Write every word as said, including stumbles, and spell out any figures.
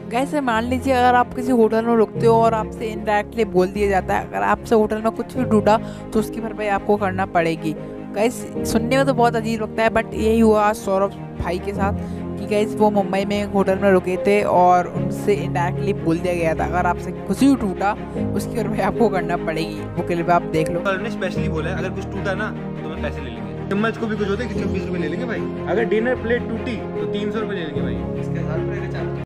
कैसे मान लीजिए अगर आप किसी होटल में रुकते हो और आपसे इनडायरेक्टली बोल दिया जाता है अगर आपसे होटल में कुछ भी टूटा तो उसकी भरपाई आपको करना पड़ेगी। गाइस सुनने में तो बहुत अजीब लगता है बट यही हुआ आज सौरभ भाई के साथ कि गाइस वो मुंबई में एक होटल में रुके थे और उनसे इनडायरेक्टली बोल दिया गया था अगर आपसे कुछ भी टूटा उसकी भरपाई आपको करना पड़ेगी। वो क्लिप आप देख लो। सर ने स्पेशली बोला है अगर कुछ टूटा ना तो मैं पैसे ले लेंगे। चम्मच को भी कुछ होता है कि बीस रुपए ले लेंगे भाई। अगर डिनर प्लेट टूटी तो तीन सौ रुपए ले लेंगे भाई। इसके हजार रुपए